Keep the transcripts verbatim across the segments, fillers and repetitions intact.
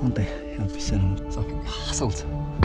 نطيح يا ربي سلام صافي حصلت.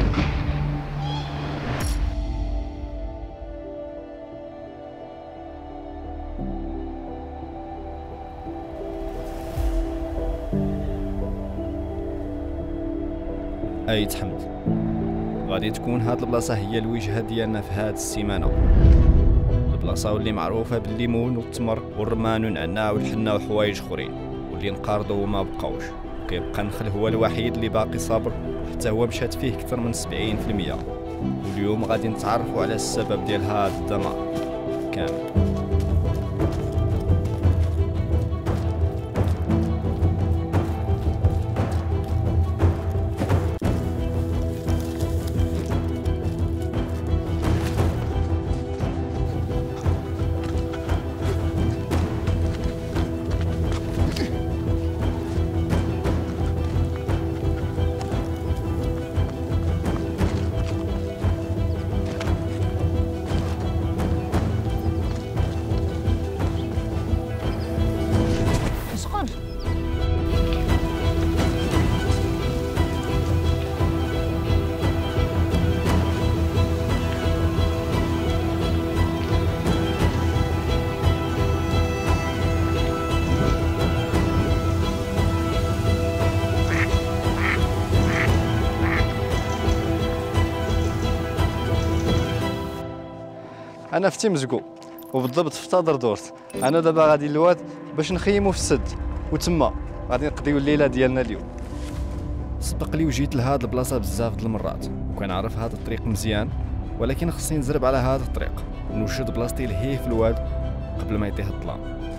اي تحمد، غادي تكون هاد البلاصه هي الوجهه ديالنا في هاد السيمانه. البلاصه واللي معروفه بالليمون والتمر والرمان والنعناع والحنه وحوايج اخرين واللي انقرضوا وما بقاوش، وكيبقى النخل هو الوحيد اللي باقي صابر، حتى هو مشات فيه اكثر من سبعين في المية. واليوم غادي نتعرفوا على السبب ديال هاد الدمار كامل. انا في تيمزكو وبالضبط في تادر دورت. انا دابا غادي للواد باش نخيمو في السد وتما غادي نقضيو الليله ديالنا اليوم. سبق لي وجيت لهاد البلاصه بزاف د المرات وكنعرف هاد الطريق مزيان، ولكن خصني نزرب على هاد الطريق ونوجد بلاصتي لهيه في الواد قبل ما يطيح الظلام.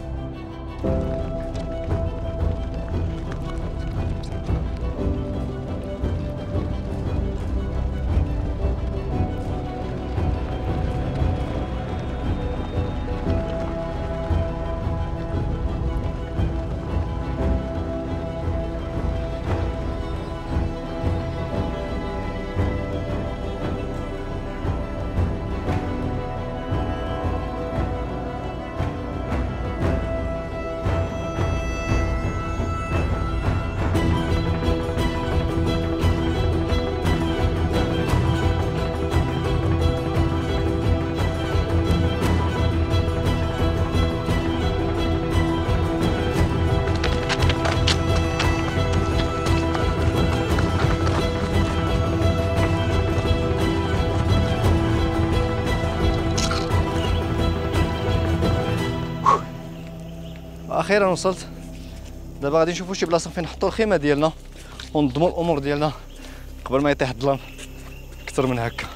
اخيرا وصلت. دابا غادي نشوفوا شي بلاصه فين نحطوا الخيمه ديالنا ونضموا الامور ديالنا قبل ما يطيح الظلام اكثر من هكا.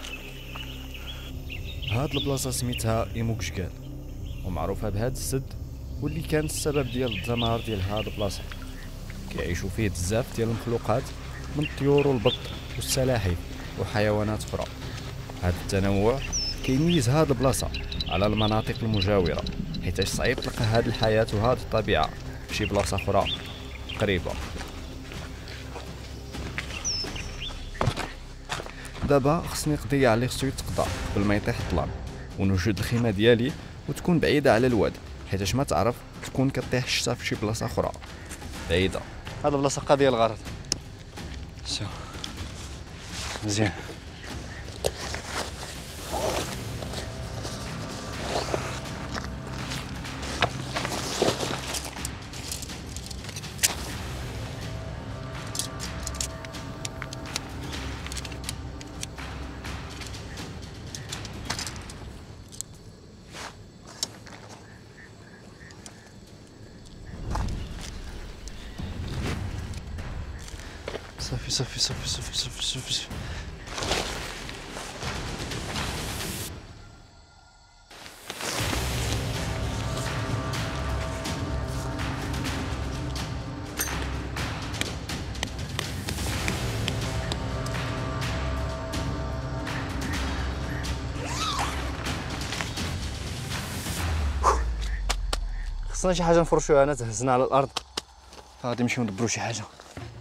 هاد البلاصه سميتها ايموكشكال ومعروفه بهاد السد واللي كان السبب ديال الدمار ديال هاد البلاصه. كيعيشوا فيه بزاف ديال المخلوقات من الطيور والبط والسلاحف وحيوانات اخرى. هاد التنوع كيميز هاد البلاصه على المناطق المجاوره، حيت صعيب تلقى هاد الحياه وهاد الطبيعه فشي بلاصه اخرى قريبه. دابا خصني نقضي على اللي خصو يتقضى قبل ما يطيح الظلام ونوجد الخيمه ديالي وتكون بعيده على الواد، حيتاش ما تعرف تكون كطيح الشتا في شي بلاصه اخرى بعيده. هاد البلاصه قاضيه الغرض. شو مزيان. صافي صافي صافي صافي صافي صافي خصنا شي حاجه نفرشوها. انا تهزنا على الارض، غادي نمشيو ندبرو شي حاجه.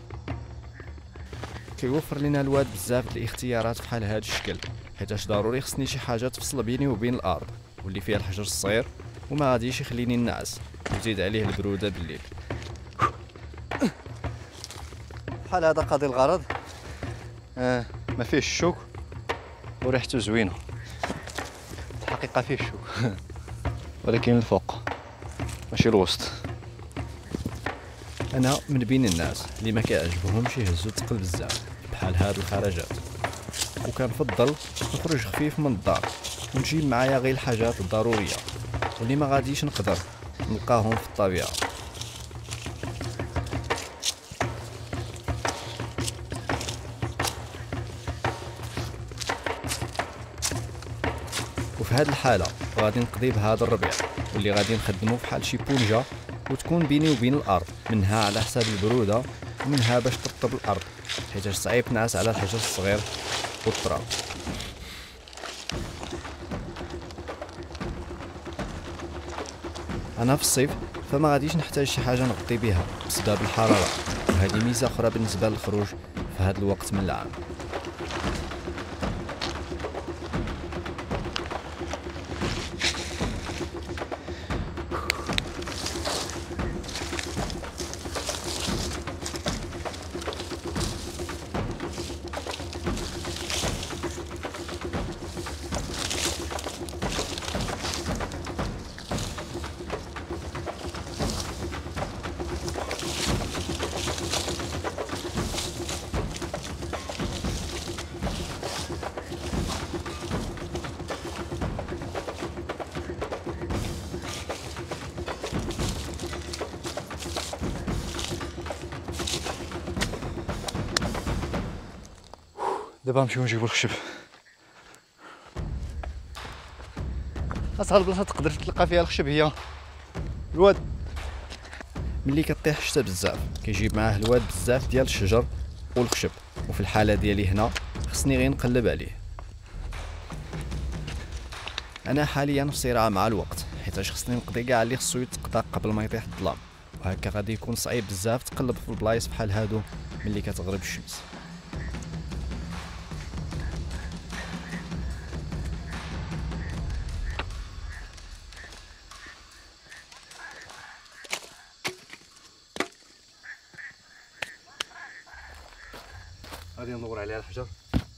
كيوفر لنا الواد بزاف الاختيارات بحال هاد الشكل، حيتاش ضروري خصني شي حاجه تفصل بيني وبين الارض واللي فيها الحجر الصغير وما غاديش يخليني ننعس وزيد عليه البروده بالليل. بحال هذا قاضي الغرض. آه ما فيهش الشوك وريحته زوينه. الحقيقه فيه الشوك ولكن الفوق ماشي الوسط. انا من بين الناس اللي ما كيعجبهمش يهزوا ثقل بزاف بحال هاد الخرجات، وكنفضل نخرج خفيف من الدار ونجيب معايا غير الحاجات الضروريه واللي ما غاديش نقدر نلقاهم في الطبيعه. وفي هاد الحاله غادي نقضي بهذا الربيع واللي غادي نخدمو بحال شي بونجا وتكون بيني وبين الارض، منها على حساب البروده ومنها باش ترطب الارض حيت صعيب نعس على الحجر الصغير والتراب. انا في الصيف فما غاديش نحتاج شي حاجه نغطي بها بسبب الحراره، وهذه ميزه اخرى بالنسبه للخروج في هذا الوقت من العام. دابا نمشيو نجيبو الخشب. اصغر بلاصه تقدر تلقى فيها الخشب هي الواد. ملي كطيح الشتا بزاف كيجيب معاه الواد بزاف ديال الشجر والخشب، وفي الحاله ديالي هنا خصني غير نقلب عليه. انا حاليا في صراع مع الوقت حيتاش خصني نقضي كاع اللي خصو يتقطع قبل ما يطيح الظلام، وهكا غادي يكون صعيب بزاف تقلب في البلايص بحال هادو ملي كتغرب الشمس. غادي ندور عليها الحجر.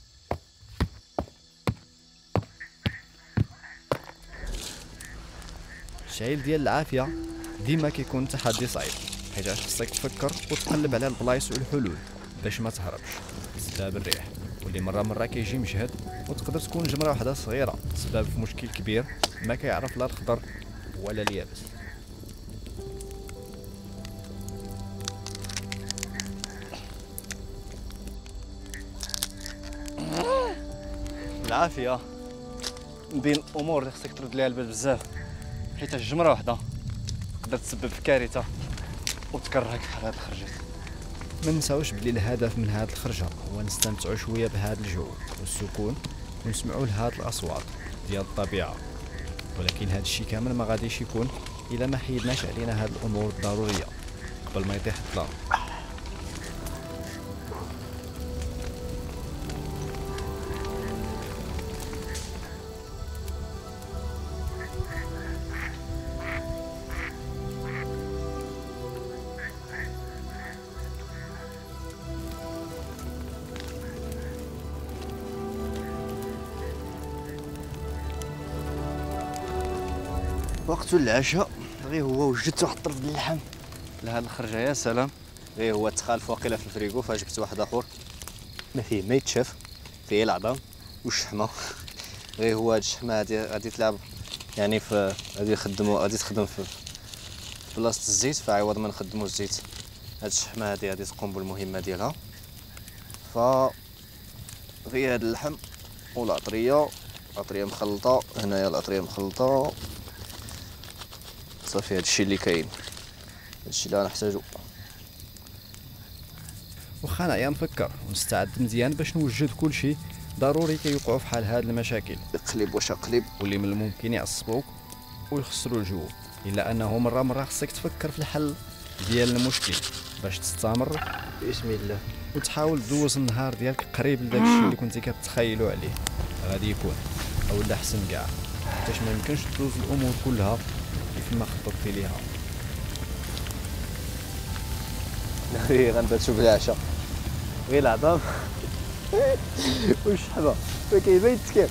الشعيل ديال العافيه ديما كيكون تحدي صعيب حيت خصك تفكر وتقلب على البلايص والحلول باش ما تهربش بسبب الريح، واللي مره مره كيجي مجهد وتقدر تكون جمره واحده صغيره سبب في مشكل كبير ما كيعرف لا الخضر ولا اليابس. العافيه من بين الامور اللي خصك ترد ليها البال بزاف، حيت الجمره وحده تقدر تسبب في كارثه وتكرهك بحال هاد الخرجات. ما نساوش بلي الهدف من هاد الخرجه هو نستمتعوا شويه بهاد الجو والسكون ونسمعوا لهاد الاصوات ديال الطبيعه، ولكن هاد الشيء كامل ما غاديش يكون الا ما حيدناش علينا هاد الامور الضروريه قبل ما يطيح الظلام. وقت العشاء غير هو وجدت واحد الطرف ديال اللحم لهاد الخرجه. يا سلام، غير هو تخالف واقيلا في الفريكو، فجبت واحد اخر ما فيه ما يتشاف، فيه العظام والشحمه. غير هو هاد الشحمه هادي غادي تلعب يعني في غادي يخدمو غادي تخدم في بلاصه الزيت، فعوض ما نخدمو الزيت هاد الشحمه هادي غادي تقوم بالمهمه ديالها. ف غير هاد اللحم والعطريه، العطريه مخلطه هنايا، العطريه مخلطه صافي. هادشي اللي كاين، هادشي اللي غنحتاجو. واخا نعيا نفكر ونستعد مزيان باش نوجد كلشي ضروري كيوقعوا في حال هاد المشاكل. قلب واش قلب واللي من الممكن يعصبوك ويخسروا الجو، الا انه مره مره خصك تفكر في الحل ديال المشكل باش تستمر بسم الله وتحاول تدوز النهار ديالك قريب لداك الشيء اللي كنتي كتخيلوا عليه غادي يكون، او لا احسن كاع، حيتاش ما يمكنش تدوز الامور كلها كيف ما خططتي ليها. غنباتو بالعشاء غير العظام والشحمه فكيبان التكال.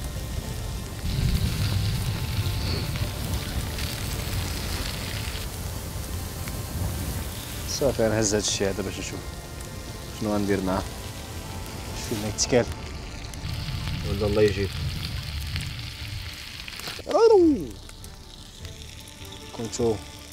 صافي انا هز هاد الشيء هذا باش نشوف شنو غندير معاه. شوف فين يتكال ولا الله يجيب. كنتو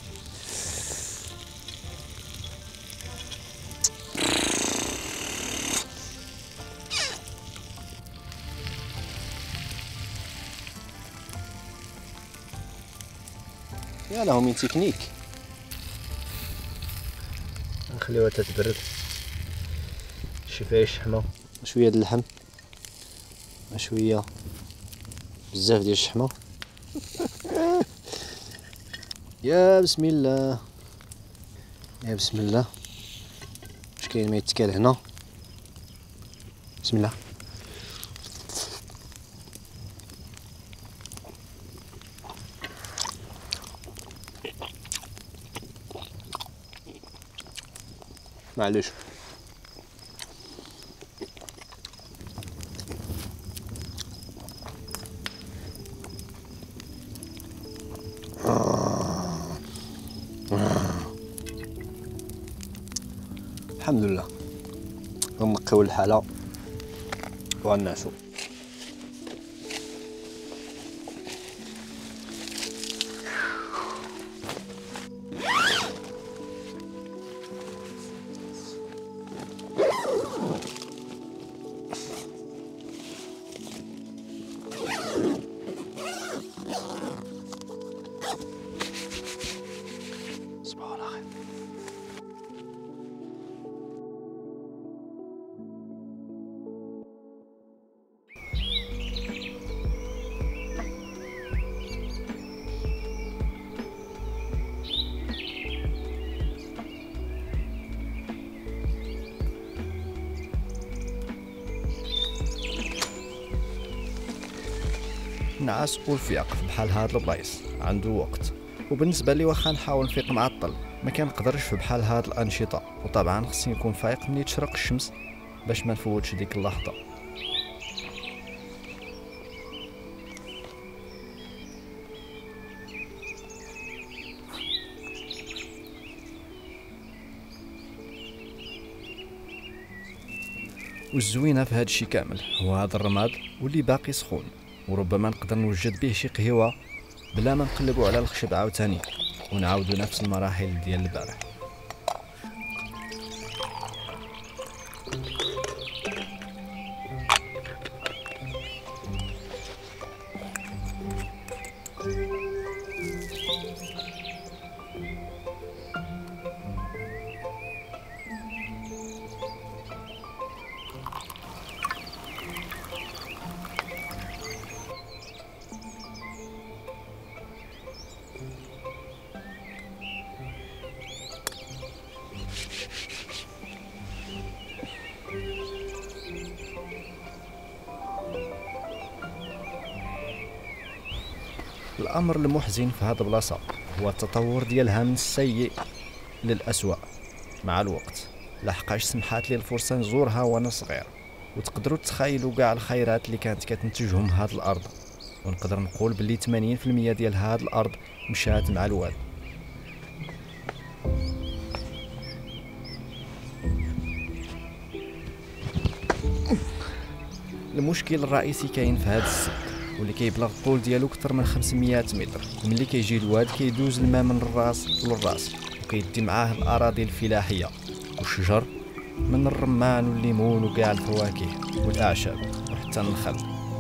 يا له من تكنيك. نخليوها تتبرد شي فيها الشحمه شويه د اللحم شويه بزاف ديال الشحمه. يا بسم الله يا بسم الله. واش كاين ما يتكال هنا؟ بسم الله. معليش الحمد لله غنقيو الحالة وغنعسو. صباح الله خير. نعاس والفياق بحال هاد البلايص عنده وقت، وبالنسبه لي واخا نحاول نفيق معطل ما كنقدرش في بحال هاد الانشطه، وطبعا خصني نكون فايق ملي تشرق الشمس باش ما نفوتش ديك اللحظه. والزوينه في هاد الشي كامل هو هاد الرماد واللي باقي سخون، وربما نقدر نوجد به شي قهوه بلا ما نقلبوا على الخشب عاوتاني ونعاودوا نفس المراحل ديال البارح. الامر المحزن في هذه البلاصه هو التطور ديالها من السيء للأسوأ مع الوقت، لحقاش سمحات لي الفرصه نزورها وانا صغير، وتقدروا تخيلوا كاع الخيرات اللي كانت كتنتجهم هاد الارض، ونقدر نقول بلي ثمانين بالمية ديال هاد الارض مشات مع الواد. المشكل الرئيسي كاين في هاد السد واللي كيبلغ الطول ديالو اكثر من خمسمية متر، وملي كيجي الواد كيدوز الماء من الراس للراس، وكيدي معاه الاراضي الفلاحيه والشجر من الرمان والليمون وكاع الفواكه والاعشاب وحتى النخل.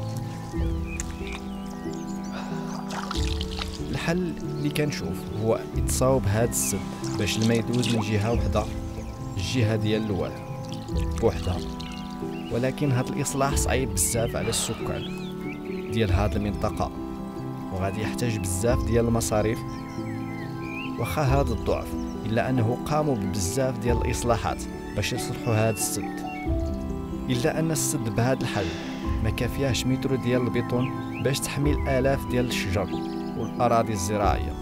الحل اللي كنشوف هو يتصاوب هاد السد باش الماء يدوز من جهه وحده الجهه ديال الواد بوحدها، ولكن هاد الاصلاح صعيب بزاف على السكان ديال هاد المنطقه، وغادي يحتاج بزاف ديال المصاريف. واخا هذا الضعف الا انه قاموا ببزاف ديال الاصلاحات باش يصلحوا هذا السد، الا ان السد بهذا الحل ما كافياش متر ديال البيطون باش تحمل الاف ديال الشجر والاراضي الزراعيه.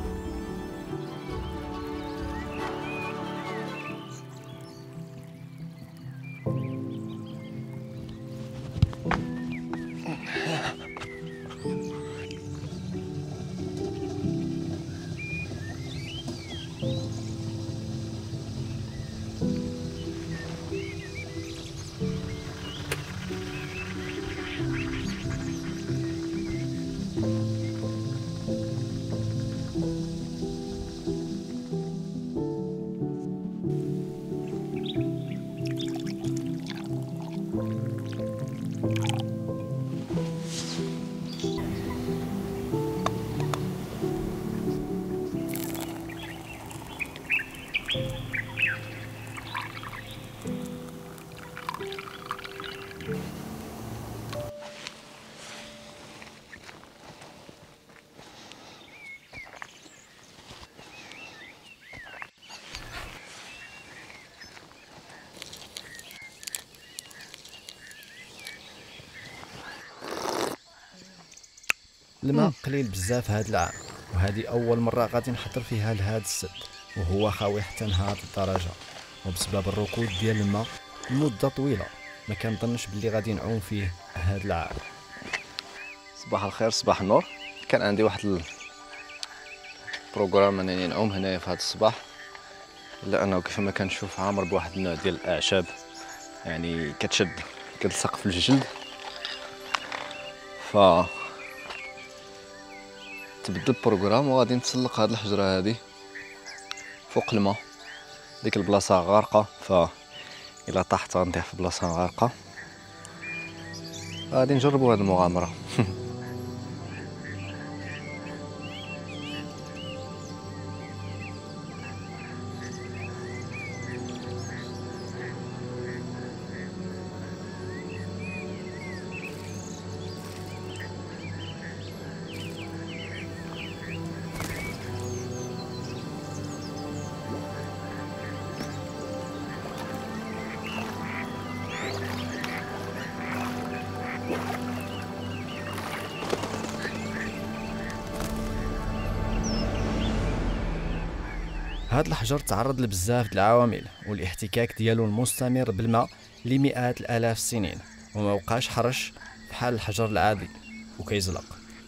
الماء قليل بزاف هاد العام، وهذه اول مره غادي نحضر فيها لهذا السد، وهو خاوي حتى لهاد الدرجه، وبسبب الركود ديال الماء لمده طويله ما كنظنش باللي غادي نعوم فيه هاد العام. صباح الخير، صباح النور. كان عندي واحد البروغرام انني نعوم هنايا في هذا الصباح، الا انه كيف ما كنشوف عامر بواحد النوع ديال الاعشاب، يعني كتشد كتلصق في الجلد، ف تبدل البروغرام وغادي نتسلق هاد الحجره هادي فوق الماء. ديك البلاصه غارقه، ف الا طحت غنطيح في بلاصه غارقه. غادي نجربوا هاد المغامره. هاد الحجر تعرض لبزاف د العوامل، والاحتكاك ديالو المستمر بالماء لمئات الالاف السنين، وما بقاش حرش بحال الحجر العادي وكيزلق.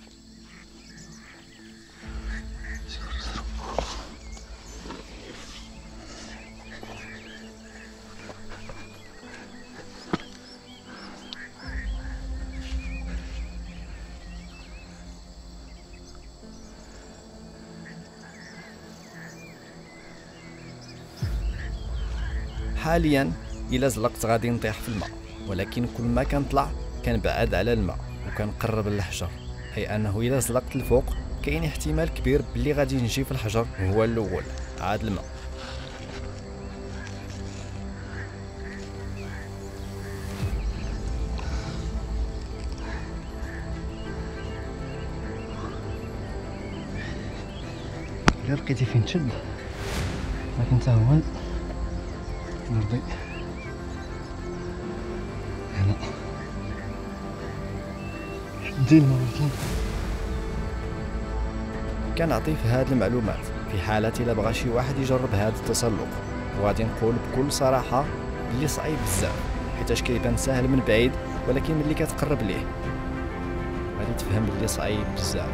حاليا الا زلقت غادي نطيح في الماء، ولكن كل ما كنطلع كنبعد على الماء وكنقرب للحجر، اي انه الا زلقت الفوق كاين احتمال كبير باللي غادي نجي في الحجر هو الاول عاد الماء. الا لقيتي فين تشد لكن حتى هو نرضي هنا حدي المرتين. كنعطي في هاد المعلومات في حالة الا بغى شي واحد يجرب هاد التسلق، وغادي نقول بكل صراحة بلي صعيب بزاف، حيتاش كيبان ساهل من بعيد، ولكن ملي كتقرب ليه غادي تفهم بلي صعيب بزاف.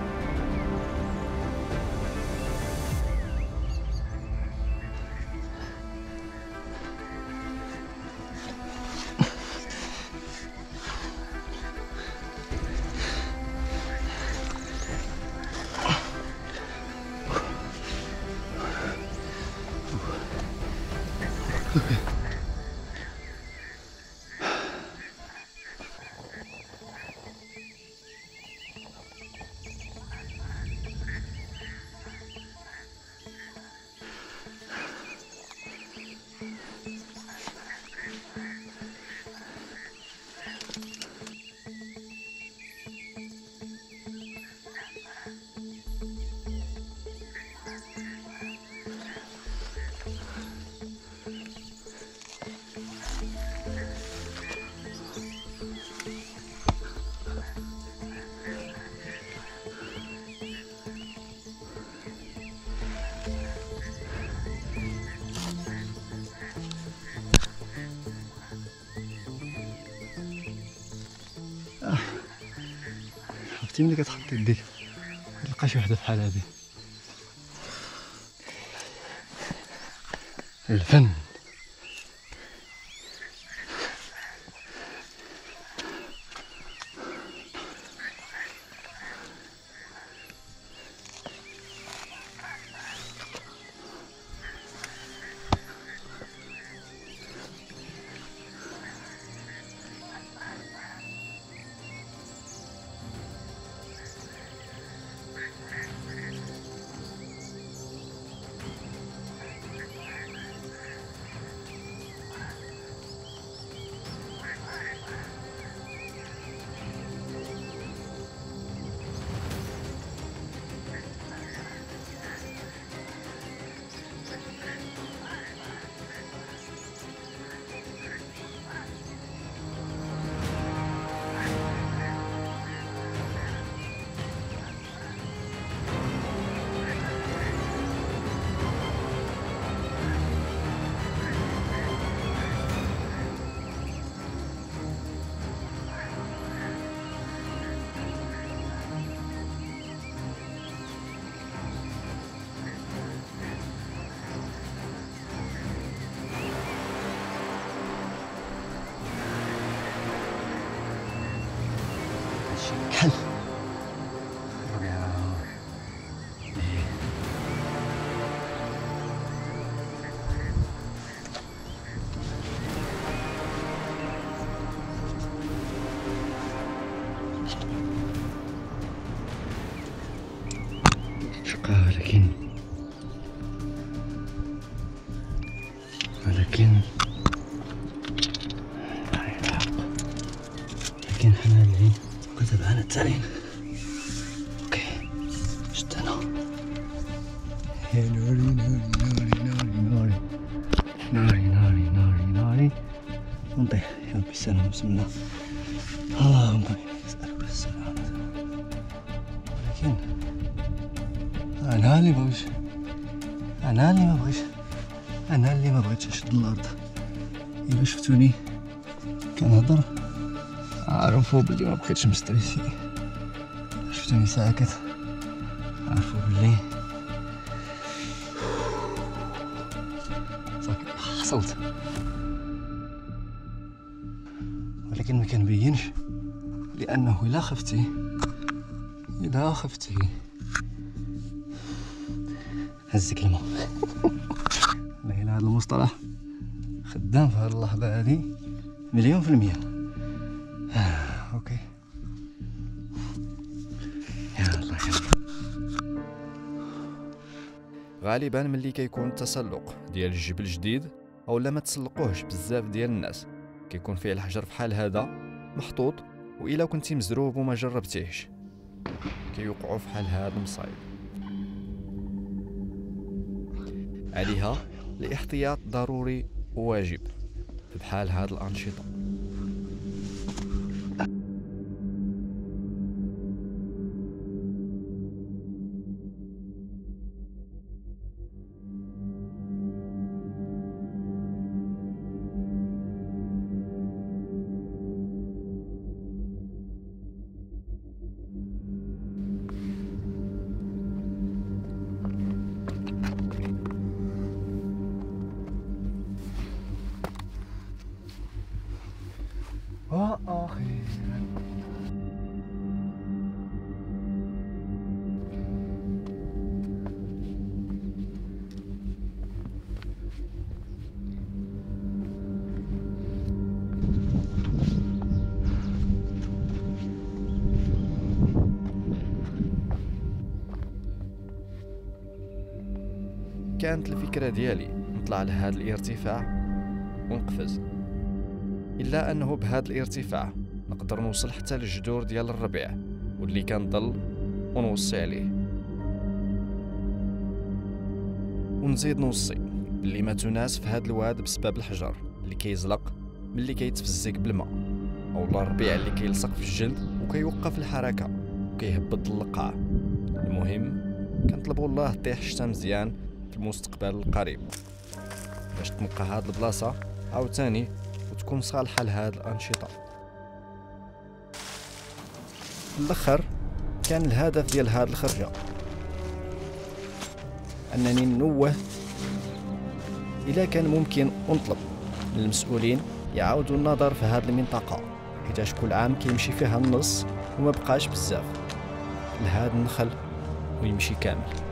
عرفتي ملي كتحط يديك تلقى شي وحده بحال هادي، الفن. كحل ربيعة. إيه. شقة ولكن ولكن لكن حنا اللي كتب عن التعليم. اوكي شت انا يا ناري ناري ناري ناري ناري ناري ناري ناري ناري ونطيح يا ربي السلامة بسم الله اللهم نسألك السلامة. ولكن انا اللي مبغيش انا اللي مبغيش انا اللي ما بغيتش نشد الارض. الا شفتوني كنهضر عرفوا بلي ما بقيتش مستريسي. شفتوني ساكت عرفوا بلي صافي حصلت. ولكن ما كنبينش لانه الا خفتي الا خفتي هزك الماء. والله الا هذا المصطلح خدام في هذه اللحظه هذه مليون في المية. آه، اوكي يا الله يا الله. غالبا ملي كيكون التسلق ديال الجبل جديد او لا ما تسلقوهش بزاف ديال الناس كيكون فيه الحجر بحال هذا محطوط، والا كنتي مزروب وما جربتيهش كيوقعوا في حال هذا المصايب. عليها الاحتياط ضروري وواجب بحال هاد الأنشطة. وأخيرا كانت الفكرة ديالي نطلع لهذا الارتفاع ونقفز، إلا أنه بهذا الارتفاع نقدر نوصل حتى للجذور ديال الربيع واللي كنضل ونوصي عليه. ونزيد نوصي باللي ما تناس في هذا الواد بسبب الحجر اللي كيزلق ملي كيتفزك بالماء، اولا الربيع اللي كيلصق في الجلد وكيوقف الحركة وكيهبط اللقاع. المهم كنطلبوا الله طيح الشتا مزيان في المستقبل القريب باش تنقى هاد البلاصة عاوتاني وتكون صالحة لهاد الأنشطة. في الأخر كان الهدف ديال هاد الخرجة أنني ننوه إلا كان ممكن ونطلب من المسؤولين يعاودوا النظر في هاد المنطقة، حيتاش كل عام كيمشي فيها النص وما بقاش بزاف لهاد النخل ويمشي كامل.